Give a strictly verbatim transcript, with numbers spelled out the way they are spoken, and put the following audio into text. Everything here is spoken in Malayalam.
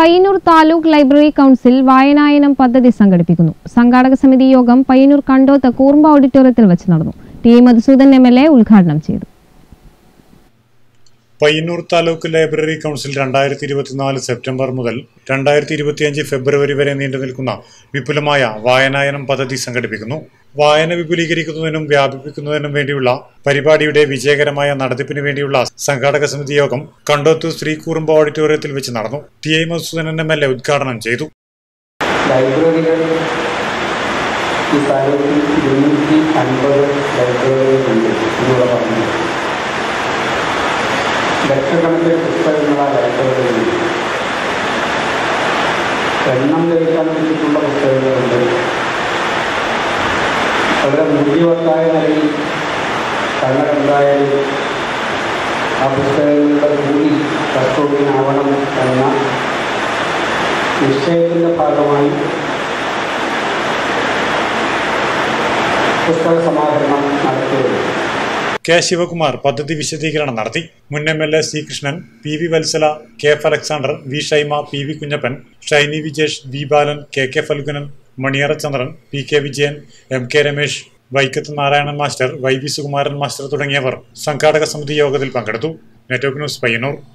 പയ്യന്നൂർ താലൂക്ക് ലൈബ്രറി കൗൺസിൽ വായനായനം പദ്ധതി സംഘടിപ്പിക്കുന്നു. സംഘാടക സമിതി യോഗം പയ്യന്നൂർ കണ്ടോത്ത് കൂർമ്പ ഓഡിറ്റോറിയത്തിൽ വെച്ച് നടന്നു. T Madhusoodan M L A ഉദ്ഘാടനം ചെയ്തു. പയ്യന്നൂർ താലൂക്ക് ലൈബ്രറി കൗൺസിൽ രണ്ടായിരത്തി ഇരുപത്തിനാല് സെപ്റ്റംബർ മുതൽ രണ്ടായിരത്തി ഇരുപത്തിയഞ്ച് ഫെബ്രുവരി വരെ നീണ്ടു നിൽക്കുന്ന വിപുലമായ വായനായനം പദ്ധതി സംഘടിപ്പിക്കുന്നു. വായന വിപുലീകരിക്കുന്നതിനും വ്യാപിപ്പിക്കുന്നതിനും വേണ്ടിയുള്ള പരിപാടിയുടെ വിജയകരമായ നടത്തിപ്പിന് വേണ്ടിയുള്ള സംഘാടക സമിതി യോഗം കണ്ടോത്ത് ശ്രീ കൂർമ്പ ഓഡിറ്റോറിയത്തിൽ വെച്ച് നടന്നു. T I Madhusoodan M L A ഉദ്ഘാടനം ചെയ്തു. ലൈബ്രറികൾ ഈ താലൂക്കിൽ ഇരുന്നൂറ്റി അൻപത് ലൈബ്രറികളുണ്ട് എന്നുള്ള പറഞ്ഞു. ലക്ഷക്കണക്കിന് പുസ്തകങ്ങളാണ് ലൈബ്രറികളുണ്ട്. എണ്ണം ധരിക്കാൻ വേണ്ടിയിട്ടുള്ള പുസ്തകങ്ങളുണ്ട്. വളരെ മൂല്യവത്തായ നിലയിൽ തങ്ങളുണ്ടായാലും ആ പുസ്തകങ്ങളുടെ കൂടി കസ്റ്റോഡിയനാവണം എന്ന നിശ്ചയത്തിൻ്റെ ഭാഗമായി പുസ്തക സമാഹരണം നടത്തിയത്. കെ ശിവകുമാർ പദ്ധതി വിശദീകരണം നടത്തി. മുൻ M L A C Krishnan, P V Vatsala, K F Alexander, V Shaima, P V Kunhappan, Shiny Vijesh, V Balan, K K Phalgunan, Maniyara Chandran, P K Vijayan, M K Ramesh, Vaikkath Narayanan master, Y V Sukumaran master തുടങ്ങിയവർ സംഘാടക സമിതി യോഗത്തിൽ പങ്കെടുത്തു. Network news Payyanur.